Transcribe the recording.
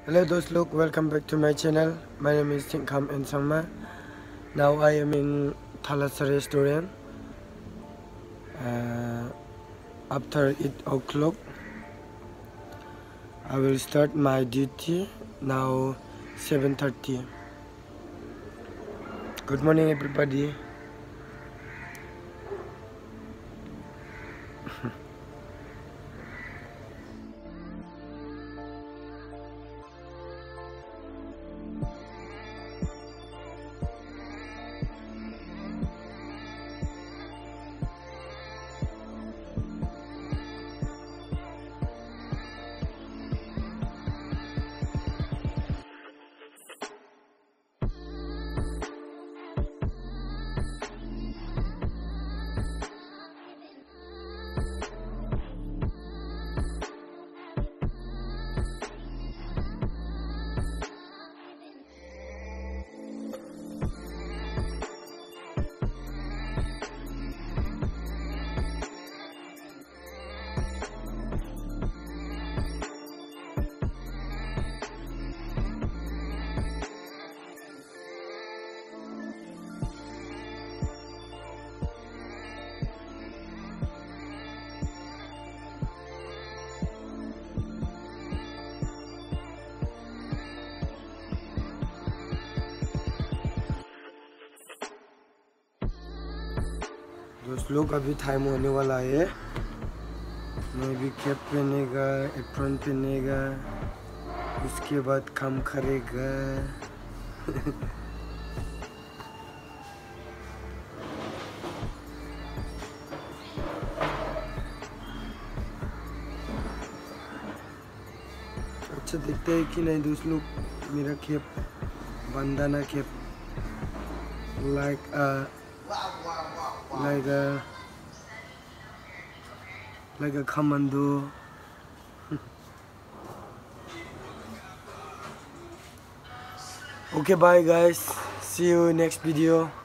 Hello those look, welcome back to my channel. My name is Sengkam N.Sangma. Now I am in Thalassa restaurant. After 8 o'clock, I will start my duty. Now 7:30. Good morning everybody. दोस्त लोग अभी time होने वाला है. मैं भी cap पहनेगा, apron पहनेगा, उसके बाद काम करेगा. अच्छा दिखता है कि नहीं दोस्त लोग? मेरा cap, bandana cap, like a commando. Okay, bye guys, see you next video.